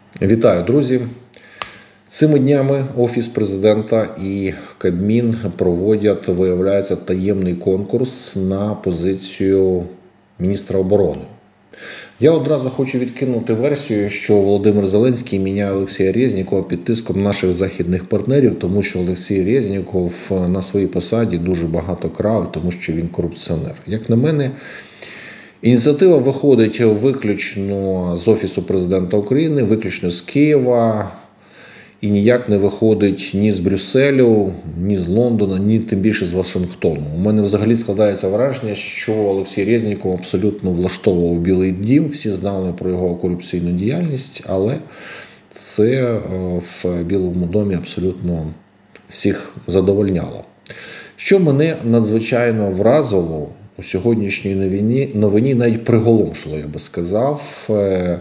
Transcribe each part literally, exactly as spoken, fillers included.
Вітаю, друзі! Цими днями Офіс Президента і Кабмін проводять, виявляється, таємний конкурс на позицію міністра оборони. Я одразу хочу відкинути версію, що Володимир Зеленський міняє Олексія Резнікова під тиском наших західних партнерів, тому що Олексій Резніков на своїй посаді дуже багато крав, тому що він корупціонер. Як на мене, ініціатива виходить виключно з Офісу Президента України, виключно з Києва, і ніяк не виходить ні з Брюсселю, ні з Лондона, ні тим більше з Вашингтону. У мене взагалі складається враження, що Олексій Резніков абсолютно влаштовував Білий дім, всі знали про його корупційну діяльність, але це в Білому домі абсолютно всіх задовольняло. Що мене надзвичайно вразило у сьогоднішній новині, новині навіть приголомшило, я би сказав,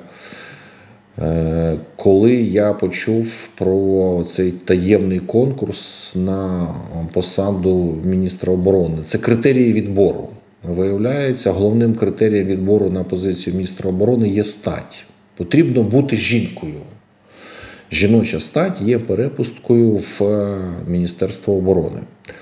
коли я почув про цей таємний конкурс на посаду міністра оборони. Це критерії відбору. Виявляється, головним критерієм відбору на позицію міністра оборони є стать. Потрібно бути жінкою. Жіноча стать є перепусткою в Міністерство оборони.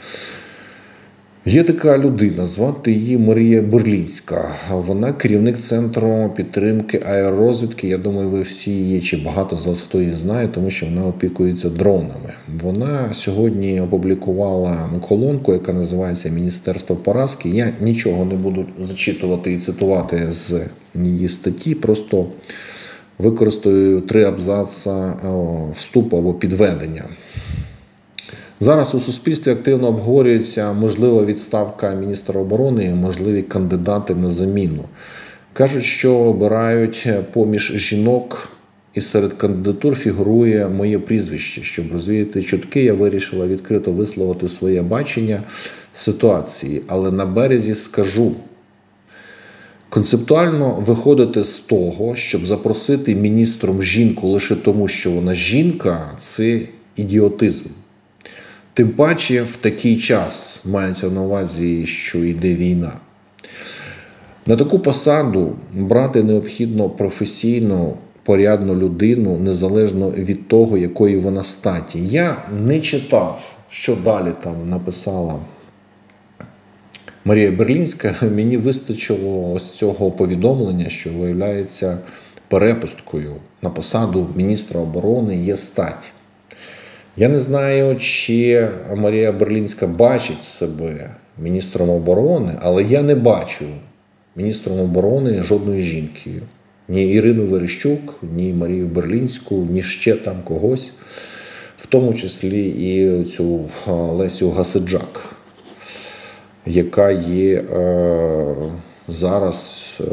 Є така людина, звати її Марія Берлінська. Вона керівник Центру підтримки аеророзвідки. Я думаю, ви всі її, чи багато з вас хто її знає, тому що вона опікується дронами. Вона сьогодні опублікувала колонку, яка називається «Міністерство поразки». Я нічого не буду зачитувати і цитувати з її статті, просто використаю три абзаца вступу або підведення. Зараз у суспільстві активно обговорюється можлива відставка міністра оборони і можливі кандидати на заміну. Кажуть, що обирають поміж жінок, і серед кандидатур фігурує моє прізвище. Щоб розвіяти чутки, я вирішила відкрито висловити своє бачення ситуації. Але на березі скажу, концептуально виходити з того, щоб запросити міністром жінку лише тому, що вона жінка – це ідіотизм. Тим паче в такий час, мається на увазі, що йде війна. На таку посаду брати необхідно професійну, порядну людину, незалежно від того, якої вона статі. Я не читав, що далі там написала Марія Берлінська. Мені вистачило ось цього повідомлення, що, виявляється, перепусткою на посаду міністра оборони є стать. Я не знаю, чи Марія Берлінська бачить себе міністром оборони, але я не бачу міністром оборони жодної жінки. Ні Ірину Верещук, ні Марію Берлінську, ні ще там когось, в тому числі і цю Лесю Гасиджак, яка є е, зараз е,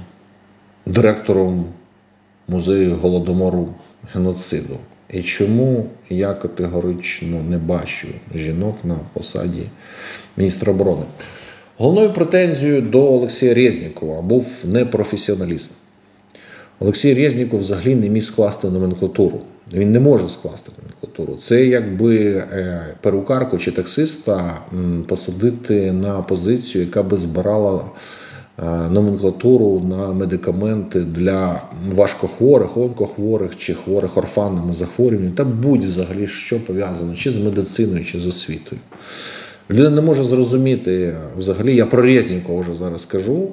директором музею Голодомору, геноциду. І чому я категорично не бачу жінок на посаді міністра оборони? Головною претензією до Олексія Резнікова був непрофесіоналізм. Олексій Резніков взагалі не міг скласти номенклатуру. Він не може скласти номенклатуру. Це якби перукарку чи таксиста посадити на позицію, яка би збирала номенклатуру на медикаменти для важкохворих, онкохворих чи хворих орфанними захворюваннями, та будь-взагалі що пов'язано чи з медициною, чи з освітою. Людина не може зрозуміти, взагалі, я про Резнікова вже зараз кажу,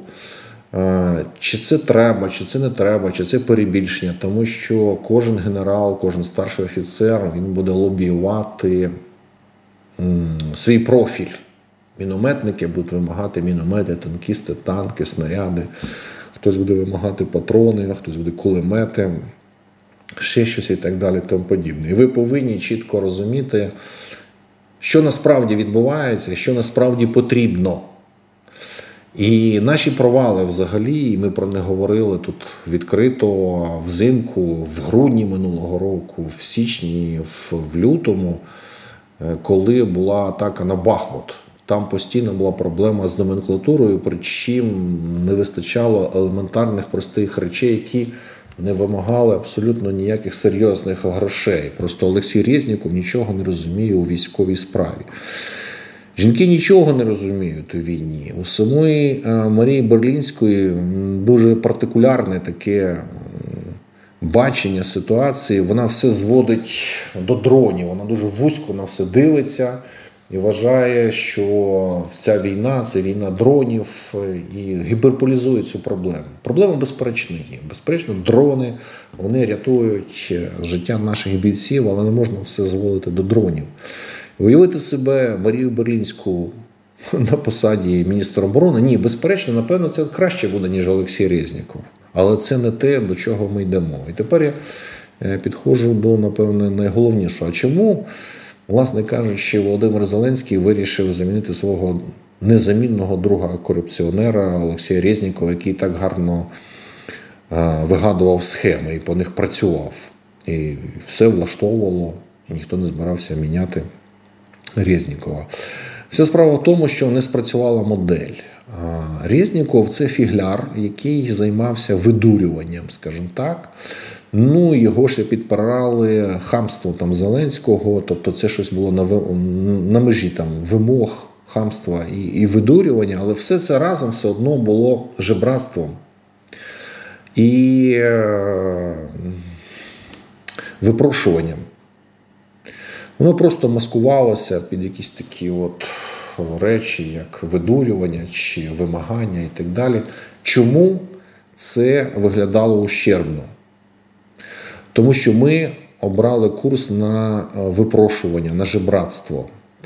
чи це треба, чи це не треба, чи це перебільшення, тому що кожен генерал, кожен старший офіцер, він буде лобіювати свій профіль. Мінометники будуть вимагати міномети, танкісти, танки, снаряди. Хтось буде вимагати патрони, хтось буде кулемети, ще щось і так далі, тому подібне. І ви повинні чітко розуміти, що насправді відбувається, що насправді потрібно. І наші провали взагалі, і ми про них говорили тут відкрито взимку, в грудні минулого року, в січні, в, в лютому, коли була атака на Бахмут. Там постійно була проблема з номенклатурою, причому не вистачало елементарних простих речей, які не вимагали абсолютно ніяких серйозних грошей. Просто Олексій Резніков нічого не розуміє у військовій справі. Жінки нічого не розуміють у війні. У самої Марії Берлінської дуже партикулярне таке бачення ситуації, вона все зводить до дронів, вона дуже вузько на все дивиться і вважає, що ця війна – це війна дронів, і гіперболізує цю проблему. Проблема безперечно є. Безперечно, дрони, вони рятують життя наших бійців, але не можна все зводити до дронів. Уявити себе Марію Берлінську на посаді міністра оборони, ні, безперечно, напевно, це краще буде, ніж Олексій Резніков. Але це не те, до чого ми йдемо. І тепер я підходжу до, напевне, найголовнішого. А чому, власне кажучи, Володимир Зеленський вирішив замінити свого незамінного друга-корупціонера Олексія Резнікова, який так гарно вигадував схеми і по них працював. І все влаштовувало, і ніхто не збирався міняти Резнікова. Вся справа в тому, що не спрацювала модель. Резніков – це фігляр, який займався видурюванням, скажімо так. Ну, його ще підпирали хамство там Зеленського, тобто це щось було на, на межі там вимог, хамства і, і видурювання, але все це разом все одно було жебратством. І е, випрошуванням. Воно просто маскувалося під якісь такі от речі, як видурювання чи вимагання і так далі. Чому це виглядало ущербно? Тому що ми обрали курс на випрошування, на жебратство.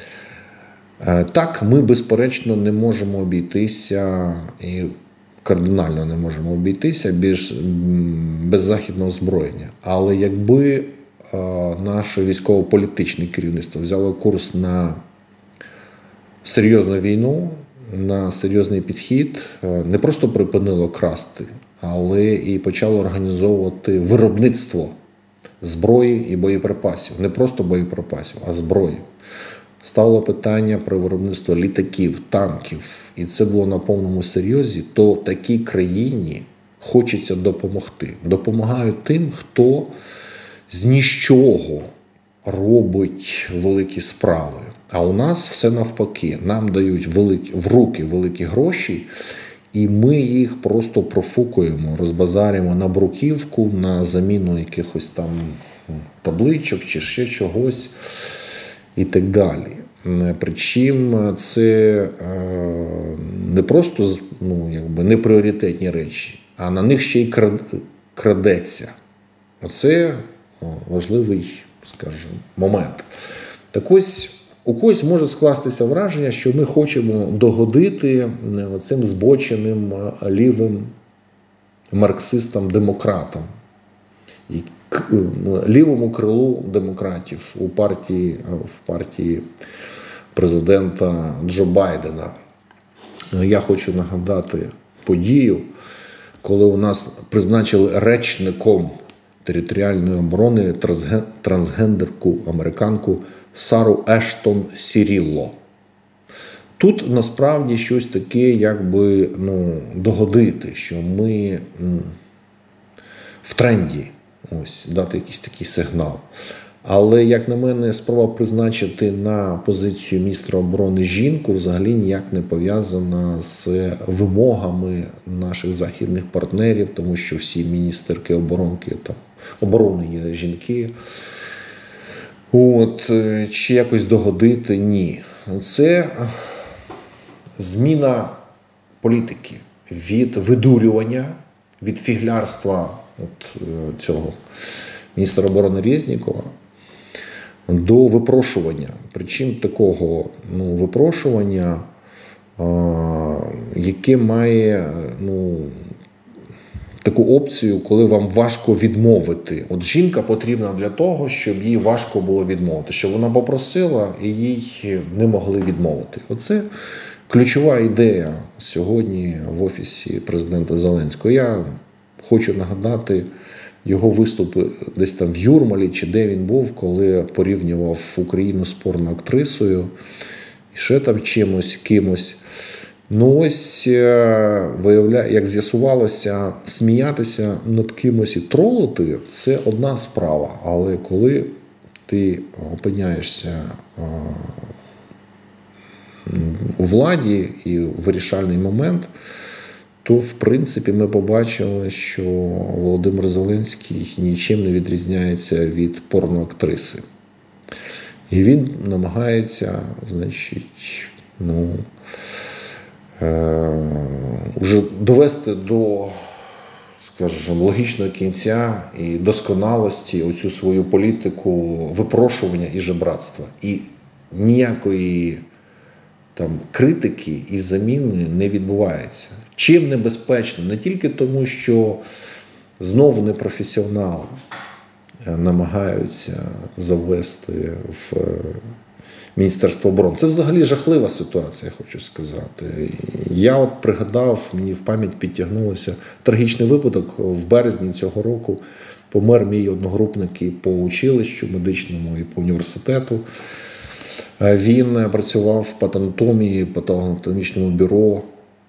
Так, ми, безперечно, не можемо обійтися, і кардинально не можемо обійтися без, без західного озброєння. Але якби наше військово-політичне керівництво взяло курс на серйозну війну, на серйозний підхід, не просто припинило красти, але і почало організовувати виробництво зброї і боєприпасів. Не просто боєприпасів, а зброї. Ставило питання про виробництво літаків, танків, і це було на повному серйозі, то такій країні хочеться допомогти. Допомагають тим, хто з нічого робить великі справи. А у нас все навпаки. Нам дають великі, в руки великі гроші, і ми їх просто профукуємо, розбазарюємо на бруківку, на заміну якихось там табличок чи ще чогось і так далі. Причому це не просто ну, якби, непріоритетні речі, а на них ще й крадеться. Оце важливий, скажімо, момент. Так ось, у когось може скластися враження, що ми хочемо догодити цим збоченим лівим марксистам-демократам, лівому крилу демократів у партії, в партії президента Джо Байдена. Я хочу нагадати подію, коли у нас призначили речником територіальної оборони трансгендерку американку Сару Ештон Сірілло. Тут насправді щось таке, якби ну, догодити, що ми в тренді, ось, дати якийсь такий сигнал. Але, як на мене, спроба призначити на позицію міністра оборони жінку взагалі ніяк не пов'язана з вимогами наших західних партнерів, тому що всі міністерки оборонки, там, оборони є жінки. От, чи якось догодити? Ні. Це зміна політики від видурювання, від фіглярства от цього міністра оборони Резнікова до випрошування. Причому такого ну, випрошування, а, яке має ну, таку опцію, коли вам важко відмовити. От жінка потрібна для того, щоб їй важко було відмовити. Щоб вона попросила і їй не могли відмовити. Оце ключова ідея сьогодні в Офісі президента Зеленського. Я хочу нагадати його виступи десь там в Юрмалі, чи де він був, коли порівнював Україну з порноактрисою і ще там чимось, кимось. Ну ось, виявляє, як з'ясувалося, сміятися над кимось і тролити – це одна справа. Але коли ти опиняєшся у владі і в вирішальний момент, то то, в принципі, ми побачили, що Володимир Зеленський нічим не відрізняється від порноактриси. І він намагається, значить, ну, е, вже довести до, скажімо, логічного кінця і досконалості оцю свою політику випрошування і жебратства. І ніякої там критики і заміни не відбувається. Чим небезпечно? Не тільки тому, що знову непрофесіонали намагаються завести в Міністерство оборони. Це взагалі жахлива ситуація, я хочу сказати. Я от пригадав, мені в пам'ять підтягнулося трагічний випадок. В березні цього року помер мій одногрупник і по училищу медичному, і по університету. Він працював в патанатомії, патологоанатомічному бюро,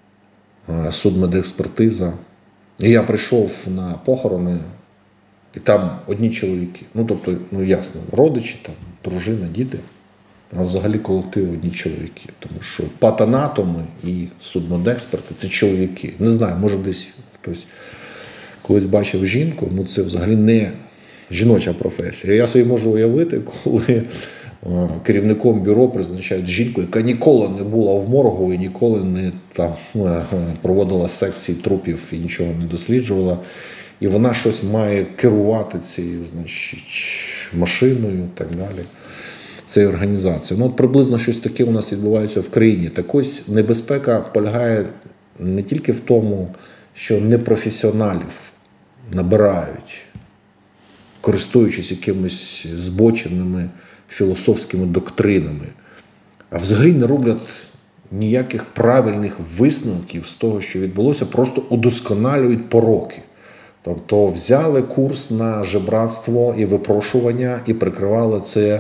судмедекспертиза. І я прийшов на похорони, і там одні чоловіки. Ну, тобто, ну ясно, родичі, там, дружина, діти. А взагалі колектив одні чоловіки. Тому що патанатоми і судмедексперти – це чоловіки. Не знаю, може десь хтось колись бачив жінку, ну це взагалі не жіноча професія. Я собі можу уявити, коли керівником бюро призначають жінку, яка ніколи не була в моргу і ніколи не там проводила секції трупів і нічого не досліджувала. І вона щось має керувати цією, значить, машиною і так далі, цією організацією. Ну, от приблизно щось таке у нас відбувається в країні. Так ось небезпека полягає не тільки в тому, що непрофесіоналів набирають, користуючись якимись збоченими філософськими доктринами, а взагалі не роблять ніяких правильних висновків з того, що відбулося, просто удосконалюють пороки. Тобто взяли курс на жебратство і випрошування і прикривали це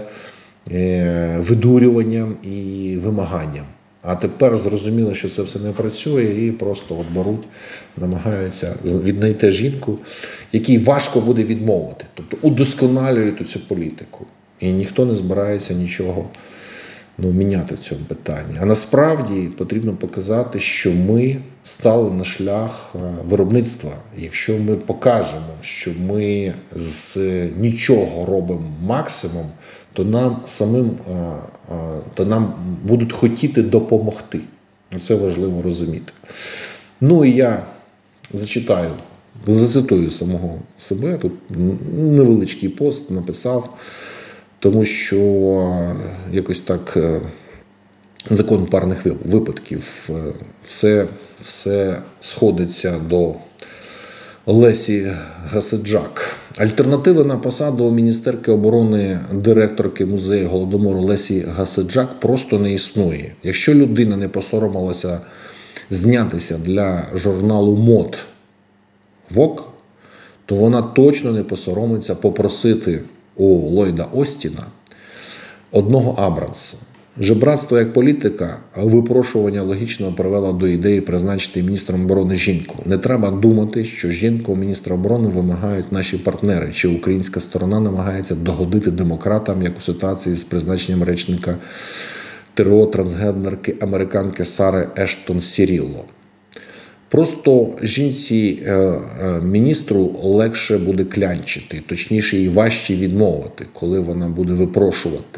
видурюванням і вимаганням. А тепер зрозуміло, що це все не працює і просто от беруть, намагаються віднайти жінку, якій важко буде відмовити. Тобто удосконалюють цю політику. І ніхто не збирається нічого ну, міняти в цьому питанні. А насправді потрібно показати, що ми стали на шлях виробництва. Якщо ми покажемо, що ми з нічого робимо максимум, то нам самим то нам будуть хотіти допомогти. Це важливо розуміти. Ну і я зачитаю, зацитую самого себе. Тут невеличкий пост написав, тому що якось так закон парних випадків, все, все сходиться до Лесі Гасиджак. Альтернативи на посаду міністерки оборони директорки музею Голодомору Лесі Гасиджак просто не існує. Якщо людина не посоромилася знятися для журналу мод Vogue, то вона точно не посоромиться попросити у Ллойда Остіна одного Абрамса. Жебратство як політика, а випрошування логічно привело до ідеї призначити міністром оборони жінку. Не треба думати, що жінку міністра оборони вимагають наші партнери, чи українська сторона намагається догодити демократам, як у ситуації з призначенням речника ТРО трансгендерки американки Сари Ештон Сірілло. Просто жінці-міністру легше буде клянчити, точніше їй важче відмовити, коли вона буде випрошувати.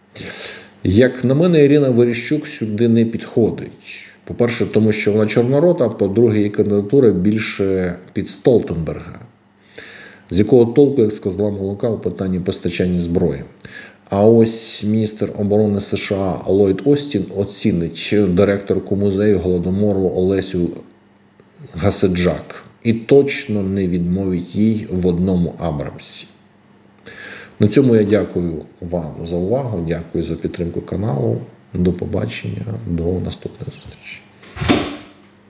Як на мене, Ірина Верещук сюди не підходить. По-перше, тому що вона чорнорота, по-друге, її кандидатура більше під Столтенберга, з якого толку, як з козла молока, у питанні постачання зброї. А ось міністр оборони США Ллойд Остін оцінить директорку музею Голодомору Олесю Гасиджак і точно не відмовить їй в одному Абрамсі. На цьому я дякую вам за увагу, дякую за підтримку каналу. До побачення, до наступної зустрічі.